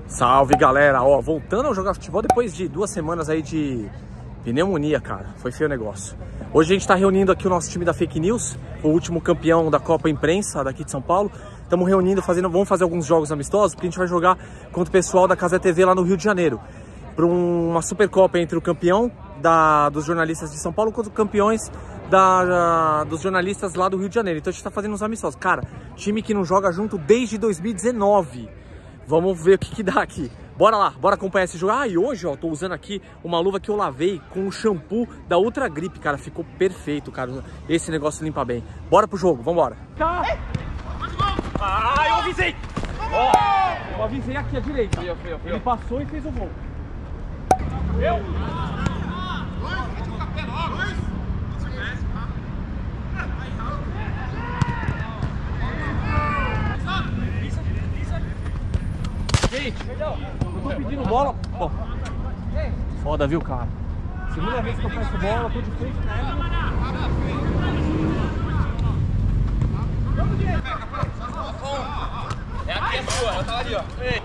Salve, galera! Ó, voltando a jogar futebol depois de 2 semanas aí de pneumonia, cara. Foi feio o negócio. Hoje a gente tá reunindo aqui o nosso time da Fake News, o último campeão da Copa Imprensa daqui de São Paulo. Estamos reunindo, vamos fazer alguns jogos amistosos, porque a gente vai jogar contra o pessoal da Casa TV lá no Rio de Janeiro. Para uma Supercopa entre o campeão dos jornalistas de São Paulo contra os campeões dos jornalistas lá do Rio de Janeiro. Então a gente tá fazendo uns amistosos. Cara, time que não joga junto desde 2019. Vamos ver o que dá aqui. Bora lá, bora acompanhar esse jogo. Ah, e hoje, ó, tô usando aqui uma luva que eu lavei com o shampoo da Ultra Grip, cara. Ficou perfeito, cara. Esse negócio limpa bem. Bora pro jogo, vambora. Tá. Ah, eu avisei! Ó, eu avisei aqui à direita. Ele passou e fez o gol. Gente, eu tô pedindo bola. Ó, foda, viu, cara? Segunda vez que eu peço bola, tô de frente pra ela. É aqui, é sua, ela tá ali, ó.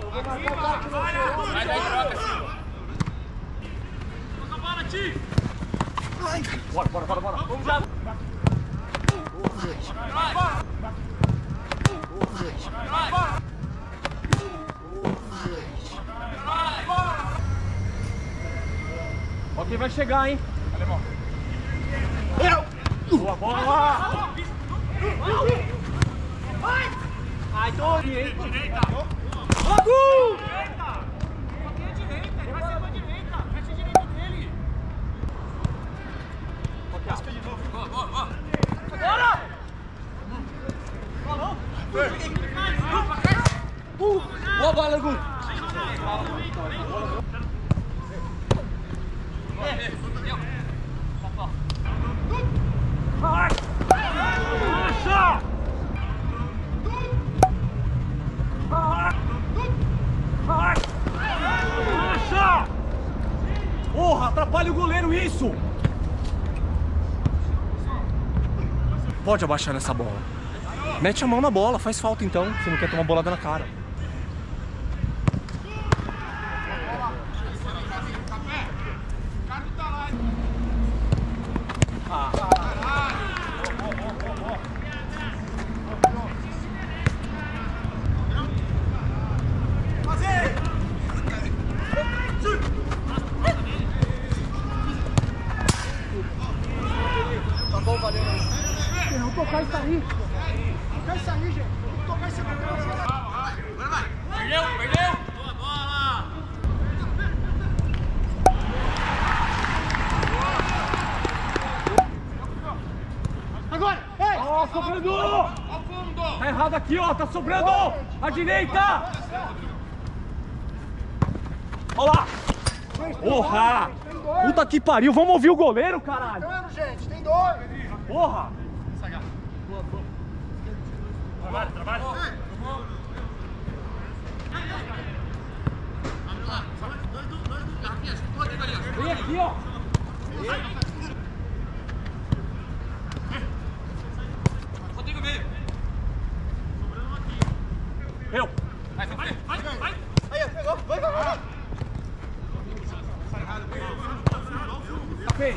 Vai daí, troca assim. Toca a bola, Ti! Bora. Vamos já. Ó quem vai chegar, hein? Alemão. Boa bola! Ai, tô ali, hein? Direita! Logo! Direita! Aqui é direita, ele vai ser pra direita. Fecha a direita dele. Casca de novo. Boa. Bora! Boa bola, Gu! Porra, atrapalha o goleiro isso! Pode abaixar nessa bola. Mete a mão na bola, faz falta então, se não quer tomar bolada na cara. Vamos tocar isso aí. Tocar isso aí, gente. Vamos tocar isso aí. Vai. Perdeu. Boa bola. Agora, ei! Ó, sobrando! Ao fundo. Tá errado aqui, ó, tá sobrando! À direita! Ó lá! Porra! Puta que pariu, vamos ouvir o goleiro, caralho! Tá, gente, tem dois. Porra! Trabalho. Vem aqui, ó! Rodrigo veio. Eu! Vai. Aí, pegou. Vai. Vem!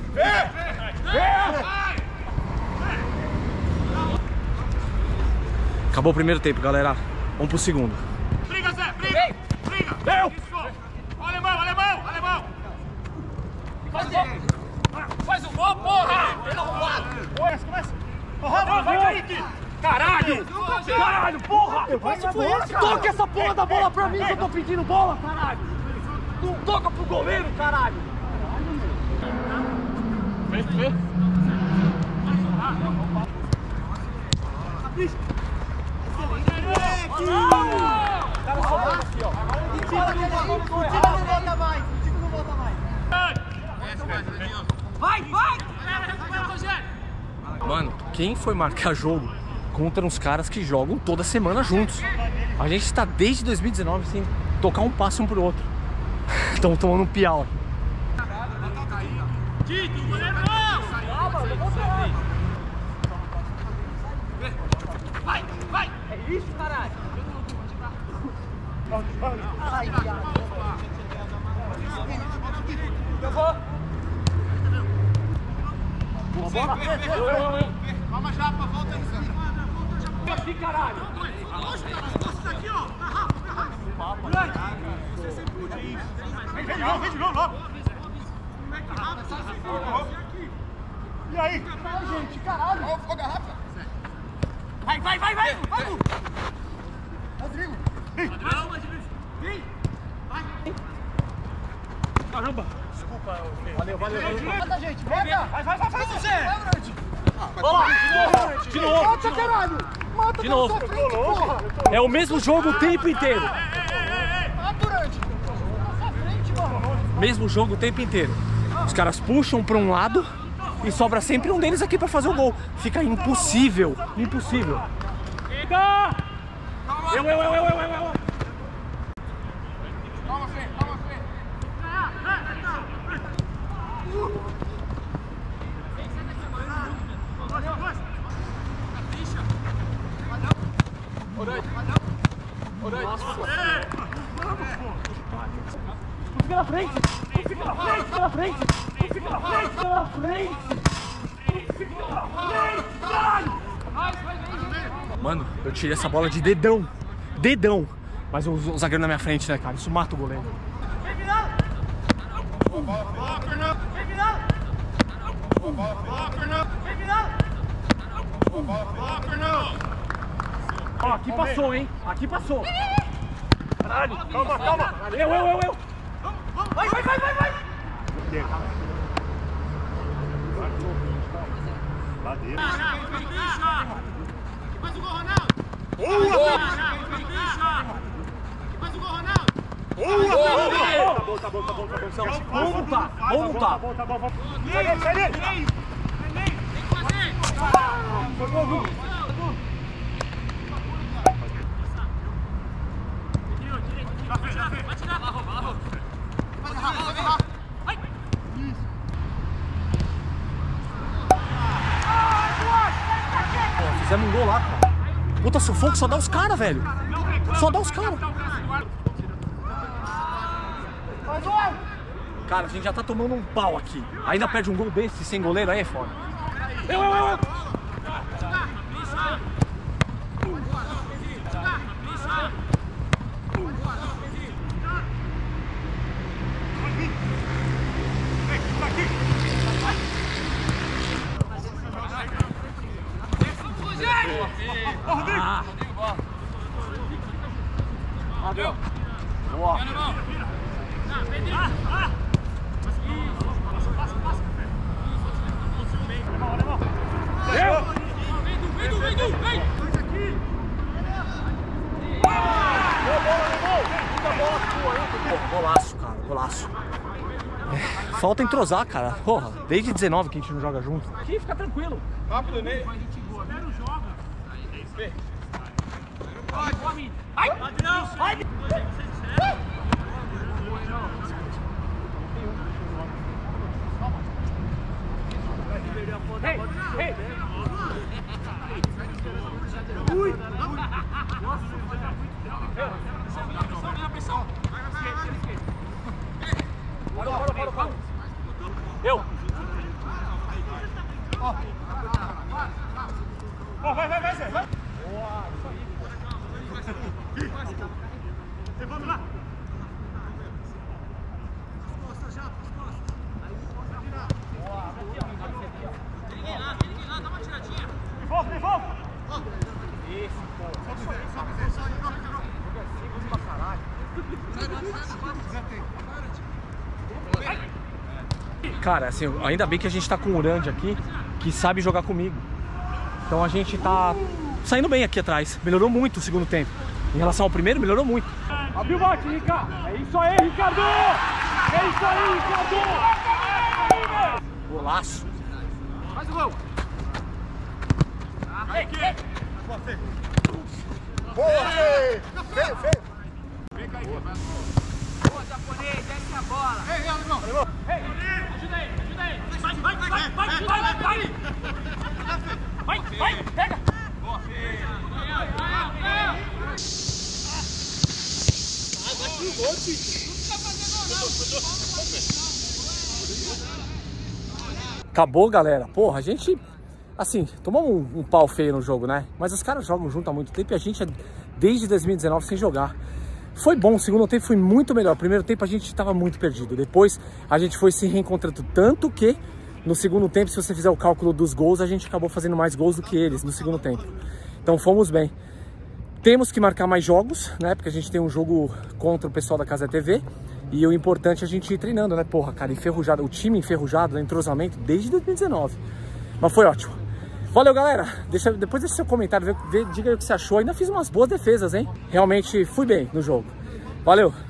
Acabou o primeiro tempo, galera. Vamos pro segundo. Briga, Zé. Briga. Eu! Isso. Alemão. Faz o gol, porra. Começa. Vai, Kaique. Caralho! Caralho, porra! Toca essa porra da bola pra mim que eu tô pedindo bola, caralho! Não toca pro goleiro, caralho! Vem. Cara, sobrou aqui, ó. O time não volta mais. Vai. Rogério. Mano, quem foi marcar jogo contra uns caras que jogam toda semana juntos? A gente tá desde 2019 sem tocar um passe um pro outro. Estamos tomando um piau aqui. Tito, goleiro. Vai. É isso, caralho. Ai, viado. Eu vou. Boa bola. Calma já, pra volta nisso aqui. Aqui, caralho. Lógico, cara. Isso aqui, ó. Tá rápido, tá rápido. Você sempre pude isso. Vem de novo, logo. Moleque rápido, sai aqui. E aí? Ai, gente, caralho. Ó, a garrafa. Vai. Vamos. Rodrigo. Vem. Vai. Caramba. Desculpa, Valeu. Mata, gente. Mata. Vai você. Vai, Brand. Vamos lá. De novo. Mata, caralho. Mata, De novo. tá na sua frente, porra. É o mesmo jogo o tempo inteiro. Mata, Brand. Na sua frente, mano. Mesmo jogo o tempo inteiro. Os caras puxam pra um lado e sobra sempre um deles aqui pra fazer o gol. Fica impossível. Eu. Calma, Fê. Fica na frente. Mano, eu tirei essa bola de dedão. Mas o zagueiro na minha frente, né, cara? Isso mata o goleiro. Ó, aqui passou, hein? Aqui passou. Caralho, calma. Eu. Vai. Faz o gol, Ronaldo. Faz o gol, Ronaldo. Tá bom. Vamos lutar. Sai. Tem que fazer. Vai tirar. Vai. Fizemos um gol lá, cara. Puta sufoco, só dá os caras, velho. Cara, a gente já tá tomando um pau aqui. Ainda perde um gol desse sem goleiro, aí é foda. Eu. Boa. Vem. Golaço. Falta entrosar, cara. Porra, desde 19 que a gente não joga junto. Aqui fica tranquilo. Rápido, Ney. Vai. Ei. Eu. Vai, Zé. Vai. Vamos lá. Ninguém lá, dá uma tiradinha. Devolve. Isso, pô. Cara, assim, ainda bem que a gente tá com o Urandi aqui, que sabe jogar comigo. Então a gente tá saindo bem aqui atrás. Melhorou muito o segundo tempo. Em relação ao primeiro, melhorou muito. Abriu o bote, Ricardo. É isso aí, Ricardo. Golaço. Faz o gol. Boa, Fê. Vem cá aí, boa, japonês, desce a bola. Ei, alemão. Ajuda aí. Vai, pega. Boa, Fê. Acabou, galera. Porra, a gente, assim, tomou um pau feio no jogo, né? Mas os caras jogam junto há muito tempo e a gente é desde 2019 sem jogar. Foi bom, o segundo tempo foi muito melhor. O primeiro tempo a gente estava muito perdido. Depois a gente foi se reencontrando, tanto que no segundo tempo, se você fizer o cálculo dos gols, a gente acabou fazendo mais gols do que eles no segundo tempo. Então fomos bem. Temos que marcar mais jogos, né? Porque a gente tem um jogo contra o pessoal da Casa TV. E o importante é a gente ir treinando, né? Porra, cara, enferrujado, o time enferrujado, né? Entrosamento desde 2019. Mas foi ótimo. Valeu, galera. Depois deixa seu comentário, diga aí o que você achou. Ainda fiz umas boas defesas, hein? Realmente fui bem no jogo. Valeu.